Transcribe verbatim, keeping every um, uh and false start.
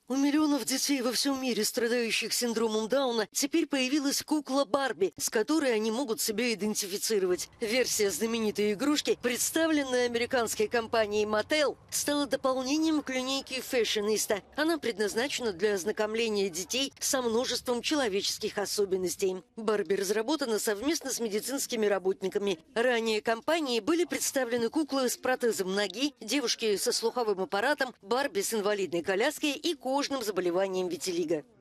У миллионов детей во всем мире, страдающих синдромом Дауна, теперь появилась кукла Барби, с которой они могут себя идентифицировать. Версия знаменитой игрушки, представленная американской компанией Mattel, стала дополнением к линейке Fashionista. Она предназначена для ознакомления детей со множеством человеческих особенностей. Барби разработана совместно с медицинскими работниками. Ранее компании были представлены куклы с протезом ноги, девушки со слуховым аппаратом, Барби с инвалидной коляской и кожным заболеванием витилиго.